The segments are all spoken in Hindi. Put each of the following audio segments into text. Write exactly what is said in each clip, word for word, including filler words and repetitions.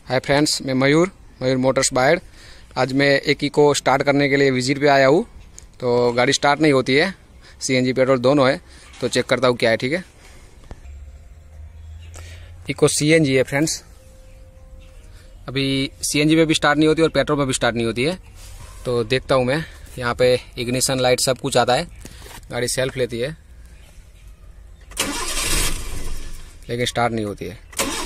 हाय फ्रेंड्स, मैं मयूर मयूर मोटर्स बायड। आज मैं एक इको स्टार्ट करने के लिए विजिट पे आया हूँ। तो गाड़ी स्टार्ट नहीं होती है, सीएनजी पेट्रोल दोनों है, तो चेक करता हूँ क्या है। ठीक है, इको सीएनजी है फ्रेंड्स। अभी सीएनजी में भी स्टार्ट नहीं होती और पेट्रोल में भी स्टार्ट नहीं होती है। तो देखता हूँ मैं, यहाँ पे इग्निशन लाइट सब कुछ आता है, गाड़ी सेल्फ लेती है लेकिन स्टार्ट नहीं होती है।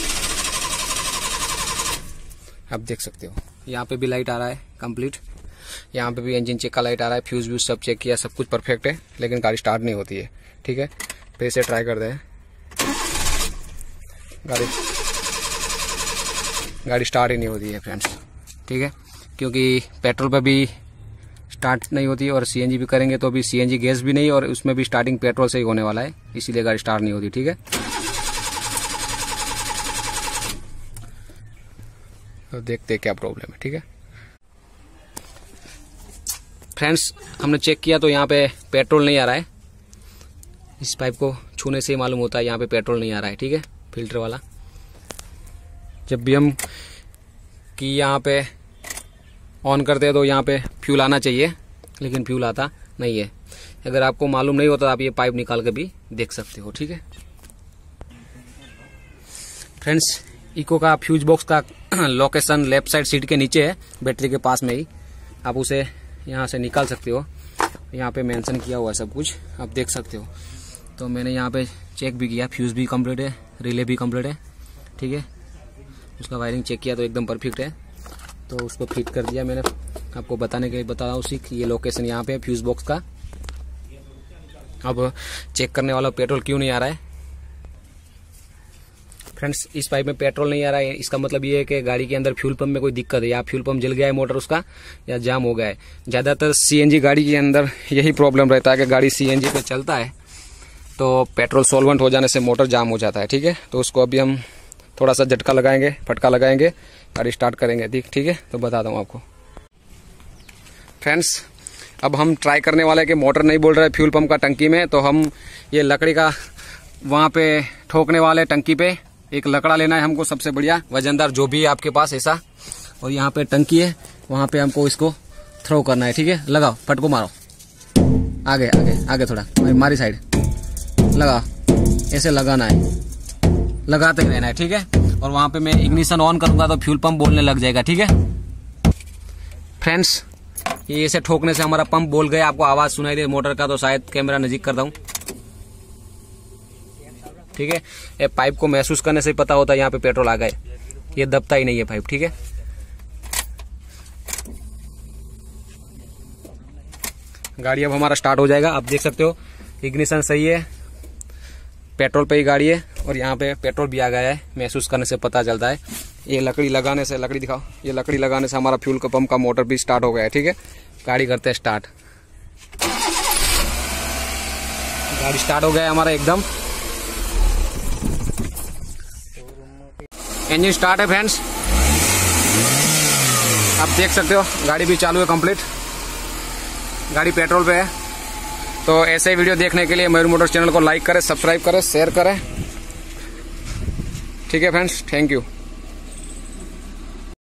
आप देख सकते हो यहाँ पे भी लाइट आ रहा है कंप्लीट, यहाँ पे भी इंजन चेक का लाइट आ रहा है, फ्यूज व्यूज सब चेक किया, सब कुछ परफेक्ट है, लेकिन गाड़ी स्टार्ट नहीं होती है। ठीक है, फिर से ट्राई करते हैं। गाड़ी गाड़ी स्टार्ट ही नहीं होती है फ्रेंड्स। ठीक है, क्योंकि पेट्रोल पे भी स्टार्ट नहीं होती और सीएनजी भी करेंगे तो भी सीएनजी गैस भी नहीं, और उसमें भी स्टार्टिंग पेट्रोल से ही होने वाला है, इसीलिए गाड़ी स्टार्ट नहीं होती। ठीक है, तो देखते हैं क्या प्रॉब्लम है। ठीक है फ्रेंड्स, हमने चेक किया तो यहाँ पे पेट्रोल नहीं आ रहा है। इस पाइप को छूने से ही मालूम होता है यहाँ पे पेट्रोल नहीं आ रहा है। ठीक है, फिल्टर वाला। जब भी हम की यहाँ पे ऑन करते हैं तो यहाँ पे फ्यूल आना चाहिए, लेकिन फ्यूल आता नहीं है। अगर आपको मालूम नहीं होता तो आप ये पाइप निकाल के भी देख सकते हो। ठीक है फ्रेंड्स, इको का फ्यूज बॉक्स का लोकेशन लेफ्ट साइड सीट के नीचे है, बैटरी के पास में ही। आप उसे यहाँ से निकाल सकते हो, यहाँ पे मेंशन किया हुआ है सब कुछ, आप देख सकते हो। तो मैंने यहाँ पे चेक भी किया, फ्यूज भी कंप्लीट है, रिले भी कंप्लीट है। ठीक है, उसका वायरिंग चेक किया तो एकदम परफेक्ट है, तो उसको फिट कर दिया मैंने। आपको बताने के लिए बता रहा हूँ उसी ये लोकेशन यहाँ पे है फ्यूज बॉक्स का। अब चेक करने वाला पेट्रोल क्यों नहीं आ रहा है फ्रेंड्स। इस पाइप में पेट्रोल नहीं आ रहा है, इसका मतलब ये है कि गाड़ी के अंदर फ्यूल पंप में कोई दिक्कत है, या फ्यूल पंप जल गया है मोटर उसका, या जाम हो गया है। ज्यादातर सीएनजी गाड़ी के अंदर यही प्रॉब्लम रहता है कि गाड़ी सीएनजी पे चलता है तो पेट्रोल सॉल्वेंट हो जाने से मोटर जाम हो जाता है। ठीक है, तो उसको अभी हम थोड़ा सा झटका लगाएंगे, फटका लगाएंगे, गाड़ी स्टार्ट करेंगे। ठीक है, तो बताता हूँ आपको फ्रेंड्स। अब हम ट्राई करने वाले कि मोटर नहीं बोल रहा है फ्यूल पंप का टंकी में, तो हम ये लकड़ी का वहां पे ठोकने वाले टंकी पे एक लकड़ा लेना है हमको, सबसे बढ़िया वजनदार जो भी है आपके पास ऐसा, और यहाँ पे टंकी है, वहां पे हमको इसको थ्रो करना है। ठीक है, लगाओ, फटको मारो, आगे आगे आगे थोड़ा, हमारी साइड लगा, ऐसे लगाना है, लगाते रहना है। ठीक है, और वहां पे मैं इग्निशन ऑन करूंगा तो फ्यूल पंप बोलने लग जाएगा। ठीक है फ्रेंड्स, ये ऐसे ठोकने से हमारा पंप बोल गया, आपको आवाज सुनाई दे मोटर का, तो शायद कैमरा नजीक करता हूं। ठीक है, ये पाइप को महसूस करने से पता होता है यहाँ पे पेट्रोल आ गए, ये दबता ही नहीं है पाइप। ठीक है, गाड़ी अब हमारा स्टार्ट हो जाएगा। आप देख सकते हो इग्निशन सही है, पेट्रोल पे ही गाड़ी है, और यहाँ पे पेट्रोल भी आ गया है, महसूस करने से पता चलता है। ये लकड़ी लगाने से, लकड़ी दिखाओ, ये लकड़ी लगाने से हमारा फ्यूल का पंप का मोटर भी स्टार्ट हो गया है। ठीक है, गाड़ी करते हैं स्टार्ट। गाड़ी स्टार्ट हो गया है हमारा एकदम, इंजन स्टार्ट है फ्रेंड्स। आप देख सकते हो गाड़ी भी चालू है कंप्लीट, गाड़ी पेट्रोल पे है। तो ऐसे ही वीडियो देखने के लिए मयूर मोटर्स चैनल को लाइक करें, सब्सक्राइब करें, शेयर करें। ठीक है फ्रेंड्स, थैंक यू।